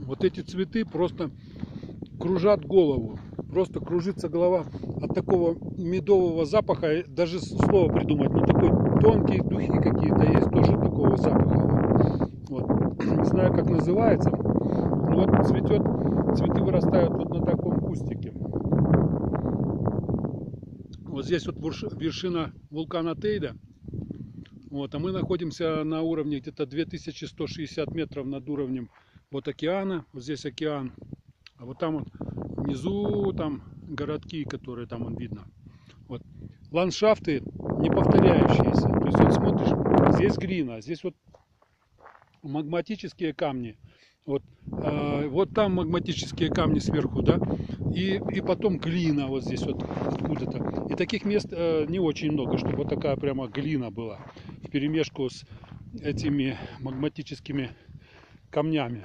Вот эти цветы просто кружат голову. Просто кружится голова от такого медового запаха. Даже слово придумать. Ну, такой тонкие духи какие-то есть тоже такого запаха. Вот. Не знаю, как называется. Но вот цветет, цветы вырастают вот на таком кустике. Вот здесь вот вершина вулкана Тейда. Вот, а мы находимся на уровне где-то 2160 метров над уровнем вот океана. Вот здесь океан. А вот там вот внизу там городки, которые там он видно. Вот. Ландшафты не повторяющиеся. То есть вот смотришь, здесь глина, здесь вот магматические камни. Вот, вот там магматические камни сверху, да, и потом глина вот здесь вот откуда-то. И таких мест не очень много, чтобы вот такая прямо глина была вперемешку с этими магматическими камнями.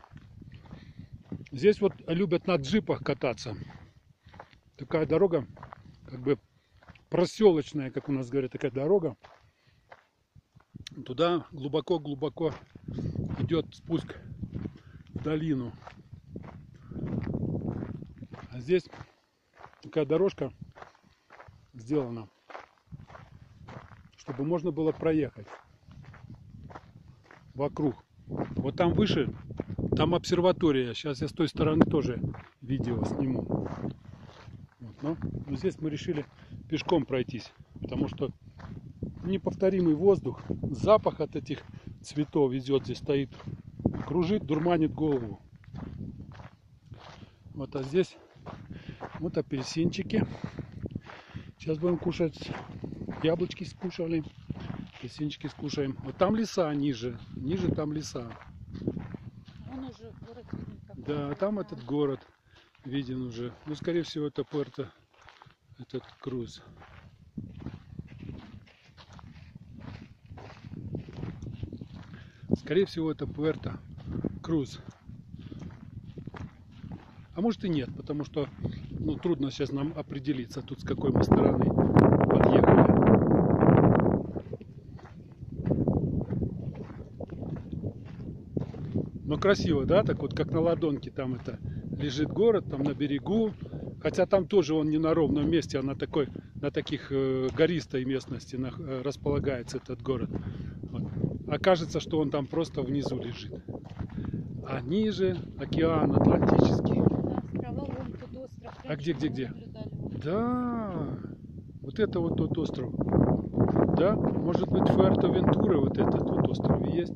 Здесь вот любят на джипах кататься. Такая дорога, как бы проселочная, как у нас говорят, такая дорога. Туда глубоко-глубоко идет спуск в долину. А здесь такая дорожка сделана, чтобы можно было проехать вокруг. Вот там выше, там обсерватория. Сейчас я с той стороны тоже видео сниму. Вот, но здесь мы решили пешком пройтись, потому что неповторимый воздух, запах от этих цветов идет, здесь стоит, кружит, дурманит голову. Вот, а здесь вот апельсинчики. Сейчас будем кушать. Яблочки скушали, апельсинчики скушаем. Вот там леса ниже, ниже там леса. Он уже город виден. Да, там этот город виден уже. Ну, скорее всего, это Пуэрто, этот Круз. Скорее всего, это Пуэрто Круз. А может и нет, потому что ну, трудно сейчас нам определиться, тут с какой мы стороны подъехали. Но красиво, да? Так вот, как на ладонке там это лежит город, там на берегу. Хотя там тоже он не на ровном месте, а на такой, на таких гористой местности располагается этот город. Вот. А кажется, что он там просто внизу лежит. А ниже океан Атлантический. А где? Да, вот это вот тот остров. Да, может быть, Фуэртовентура вот этот вот остров есть.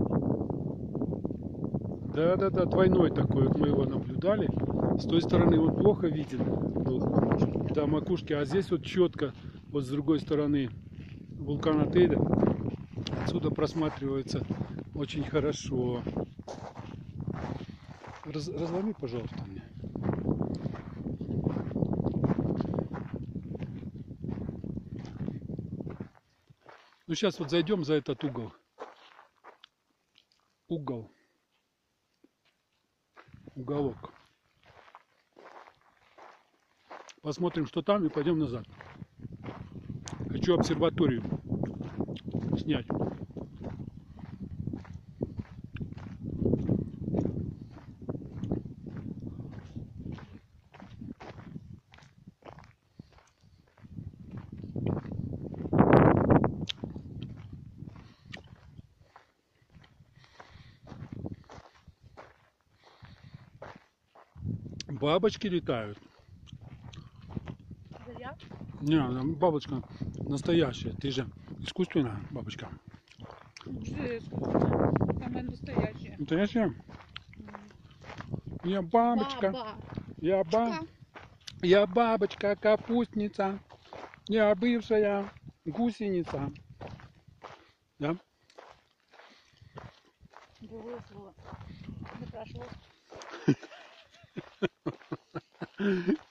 Да, двойной такой, вот мы его наблюдали. С той стороны он плохо виден был, до макушки, а здесь вот четко, вот с другой стороны вулкана Тейда, отсюда просматривается очень хорошо. Разломи, пожалуйста, мне. Ну, сейчас вот зайдем за этот угол. Уголок. Посмотрим, что там, и пойдем назад. Хочу обсерваторию снять. Бабочки летают. Не, бабочка настоящая. Ты же искусственная бабочка. Она настоящая. Настоящая? Я бабочка. Баба. Я бабочка, капустница. Я бывшая гусеница. Да? Другое слово. Не прошло.